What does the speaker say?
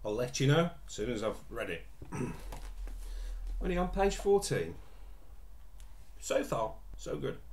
I'll let you know as soon as I've read it. Only on page 14. So far, so good.